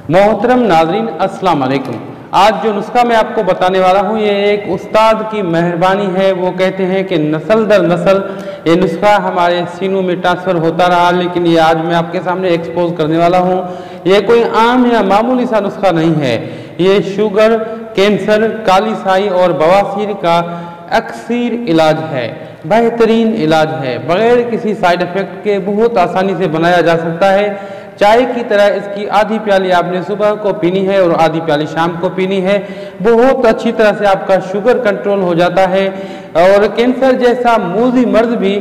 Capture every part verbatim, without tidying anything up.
मोहतरम नाजरीन अस्सलाम वालेकुम। आज जो नुस्खा मैं आपको बताने वाला हूँ ये एक उस्ताद की मेहरबानी है। वो कहते हैं कि नस्ल दर नस्ल ये नुस्खा हमारे सीनों में ट्रांसफ़र होता रहा, लेकिन ये आज मैं आपके सामने एक्सपोज करने वाला हूँ। ये कोई आम या मामूली सा नुस्खा नहीं है। ये शुगर, कैंसर, काली साई और बवासीर का अक्सर इलाज है, बेहतरीन इलाज है। बग़ैर किसी साइड इफ़ेक्ट के बहुत आसानी से बनाया जा सकता है। चाय की तरह इसकी आधी प्याली आपने सुबह को पीनी है और आधी प्याली शाम को पीनी है। बहुत अच्छी तरह से आपका शुगर कंट्रोल हो जाता है और कैंसर जैसा मूजी मर्ज भी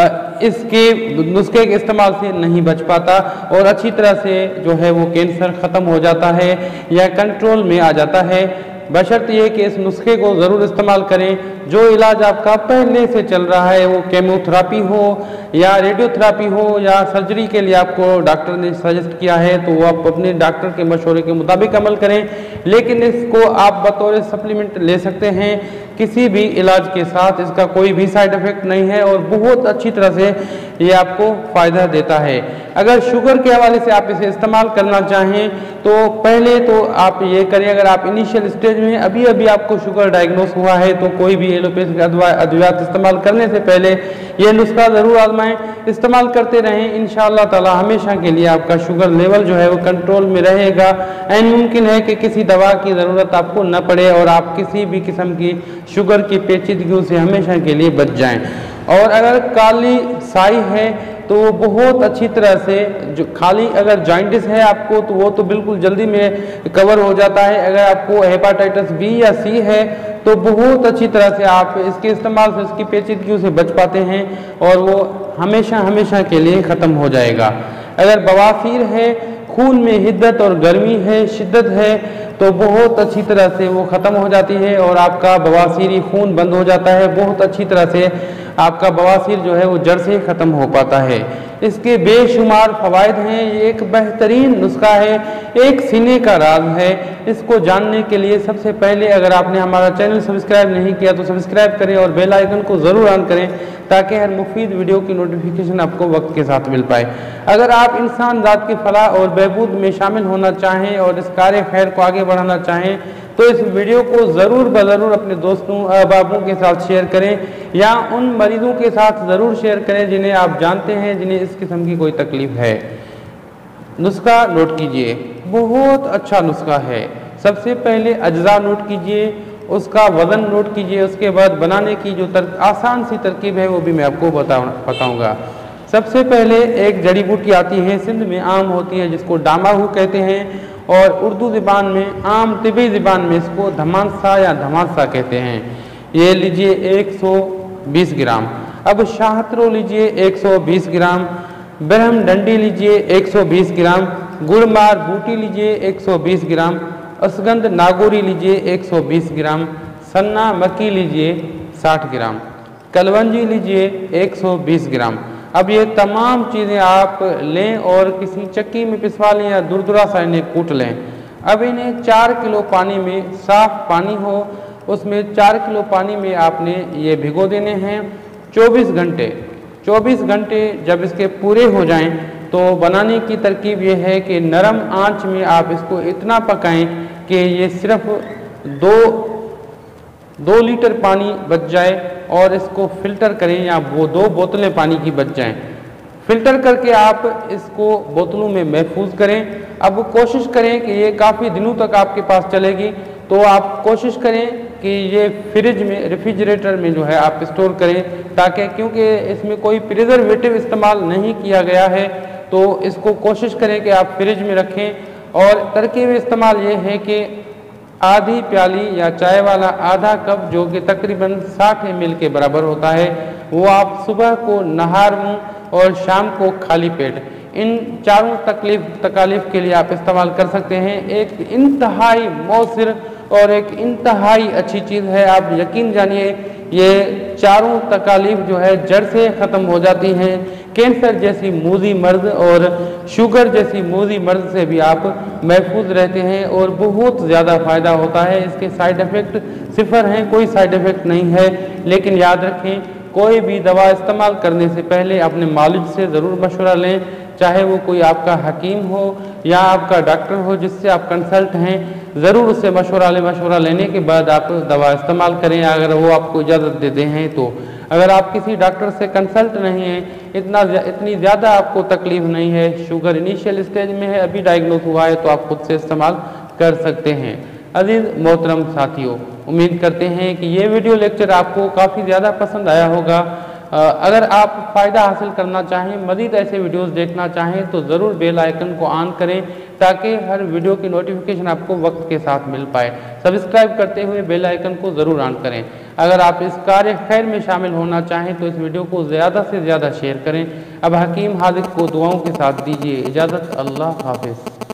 इसके नुस्खे के इस्तेमाल से नहीं बच पाता और अच्छी तरह से जो है वो कैंसर ख़त्म हो जाता है या कंट्रोल में आ जाता है। बशर्ते ये कि इस नुस्खे को ज़रूर इस्तेमाल करें। जो इलाज आपका पहले से चल रहा है, वो केमोथेरापी हो या रेडियोथेरापी हो या सर्जरी के लिए आपको डॉक्टर ने सजेस्ट किया है, तो वो आप अपने डॉक्टर के मशवरे के मुताबिक अमल करें। लेकिन इसको आप बतौर सप्लीमेंट ले सकते हैं किसी भी इलाज के साथ। इसका कोई भी साइड इफ़ेक्ट नहीं है और बहुत अच्छी तरह से ये आपको फ़ायदा देता है। अगर शुगर के हवाले से आप इसे इस्तेमाल करना चाहें तो पहले तो आप ये करें, अगर आप इनिशियल स्टेज में अभी अभी आपको शुगर डायग्नोस हुआ है तो कोई भी एलोपैथिक अद्वियात इस्तेमाल करने से पहले ये नुस्खा ज़रूर आजमाएं, इस्तेमाल करते रहें। इंशाअल्लाह ताला हमेशा के लिए आपका शुगर लेवल जो है वो कंट्रोल में रहेगा। एंड मुमकिन है कि किसी दवा की ज़रूरत आपको न पड़े और आप किसी भी किस्म की शुगर की पेचीदगियों से हमेशा के लिए बच जाएं। और अगर काली साई है तो वो बहुत अच्छी तरह से, जो खाली अगर जॉइंटिस है आपको तो वो तो बिल्कुल जल्दी में कवर हो जाता है। अगर आपको हेपाटाइटिस बी या सी है तो बहुत अच्छी तरह से आप इसके इस्तेमाल से उसकी पेचीदगियों से बच पाते हैं और वो हमेशा हमेशा के लिए ख़त्म हो जाएगा। अगर बवासीर है, खून में हिद्दत और गर्मी है, शिद्दत है, तो बहुत अच्छी तरह से वो ख़त्म हो जाती है और आपका बवासीरी खून बंद हो जाता है। बहुत अच्छी तरह से आपका बवासीर जो है वो जड़ से ख़त्म हो पाता है। इसके बेशुमार फ़वाइद हैं। ये एक बेहतरीन नुस्खा है, एक सीने का राज है। इसको जानने के लिए सबसे पहले अगर आपने हमारा चैनल सब्सक्राइब नहीं किया तो सब्सक्राइब करें और बेल आइकन को ज़रूर ऑन करें ताकि हर मुफीद वीडियो की नोटिफिकेशन आपको वक्त के साथ मिल पाए। अगर आप इंसान ज़ात की फलाह और बहबूद में शामिल होना चाहें और इस कार्य खैर को आगे बढ़ाना चाहें तो इस वीडियो को ज़रूर ब ज़रूर अपने दोस्तों अहबाबों के साथ शेयर करें या उन मरीज़ों के साथ ज़रूर शेयर करें जिन्हें आप जानते हैं जिन्हें इस किस्म की कोई तकलीफ़ है। नुस्खा नोट कीजिए, बहुत अच्छा नुस्खा है। सबसे पहले अज्जा नोट कीजिए, उसका वज़न नोट कीजिए, उसके बाद बनाने की जो तर, आसान सी तरकीब है वो भी मैं आपको बता बताऊँगा। सबसे पहले एक जड़ी बूटी आती है, सिंध में आम होती है, जिसको डामाहू कहते हैं और उर्दू ज़बान में, आम तिबी ज़बान में इसको धमासा या धमासा कहते हैं। ये लीजिए एक सौ बीस ग्राम। अब शाहतरो लीजिए एक सौ बीस ग्राम, ब्रह्म डंडी लीजिए एक सौ बीस ग्राम, गुड़मार बूटी लीजिए एक सौ बीस ग्राम, असगंध नागोरी लीजिए एक सौ बीस ग्राम, सन्ना मक्की लीजिए साठ ग्राम, कलवंजी लीजिए एक सौ बीस ग्राम। अब ये तमाम चीज़ें आप लें और किसी चक्की में पिसवा लें या दुरदुरा सा इन्हें कूट लें। अब इन्हें चार किलो पानी में, साफ़ पानी हो उसमें चार किलो पानी में आपने ये भिगो देने हैं चौबीस घंटे। चौबीस घंटे जब इसके पूरे हो जाएं तो बनाने की तरकीब ये है कि नरम आंच में आप इसको इतना पकाएं कि ये सिर्फ दो दो लीटर पानी बच जाए और इसको फ़िल्टर करें या वो दो बोतलें पानी की बच जाएं। फ़िल्टर करके आप इसको बोतलों में महफूज करें। अब कोशिश करें कि ये काफ़ी दिनों तक आपके पास चलेगी, तो आप कोशिश करें कि ये फ्रिज में, रेफ्रिजरेटर में जो है आप स्टोर करें, ताकि क्योंकि इसमें कोई प्रिजर्वेटिव इस्तेमाल नहीं किया गया है तो इसको कोशिश करें कि आप फ्रिज में रखें। और तरकीब इस्तेमाल ये है कि आधी प्याली या चाय वाला आधा कप, जो कि तकरीबन साठ एम एल के बराबर होता है, वो आप सुबह को नहार मुँह और शाम को खाली पेट, इन चारों तकलीफ तकालीफ के लिए आप इस्तेमाल कर सकते हैं। एक इंतहाई मौसर और एक इंतहाई अच्छी चीज़ है। आप यकीन जानिए ये चारों तकालीफ जो है जड़ से ख़त्म हो जाती हैं। कैंसर जैसी मूजी मर्ज और शुगर जैसी मूजी मर्ज से भी आप महफूज रहते हैं और बहुत ज़्यादा फ़ायदा होता है। इसके साइड इफ़ेक्ट सिफर हैं, कोई साइड इफ़ेक्ट नहीं है। लेकिन याद रखें, कोई भी दवा इस्तेमाल करने से पहले अपने मालिज से ज़रूर मशवरा लें, चाहे वो कोई आपका हकीम हो या आपका डॉक्टर हो जिससे आप कंसल्ट हैं, ज़रूर उससे मशवरा ले मशवरा लेने के बाद आप दवा इस्तेमाल करें अगर वो आपको इजाज़त देते हैं तो। अगर आप किसी डॉक्टर से कंसल्ट नहीं है, इतना इतनी ज़्यादा आपको तकलीफ़ नहीं है, शुगर इनिशियल स्टेज में है, अभी डायग्नोज हुआ है, तो आप खुद से इस्तेमाल कर सकते हैं। अजीज़ मोहतरम साथियों, उम्मीद करते हैं कि ये वीडियो लेक्चर आपको काफ़ी ज़्यादा पसंद आया होगा। अगर आप फ़ायदा हासिल करना चाहें, मज़ीद ऐसे वीडियोस देखना चाहें तो ज़रूर बेल आइकन को ऑन करें ताकि हर वीडियो की नोटिफिकेशन आपको वक्त के साथ मिल पाए। सब्सक्राइब करते हुए बेल आइकन को ज़रूर ऑन करें। अगर आप इस कार्य खैर में शामिल होना चाहें तो इस वीडियो को ज़्यादा से ज़्यादा शेयर करें। अब हकीम हादिक को दुआओं के साथ दीजिए इजाज़त। अल्लाह हाफ़िज़।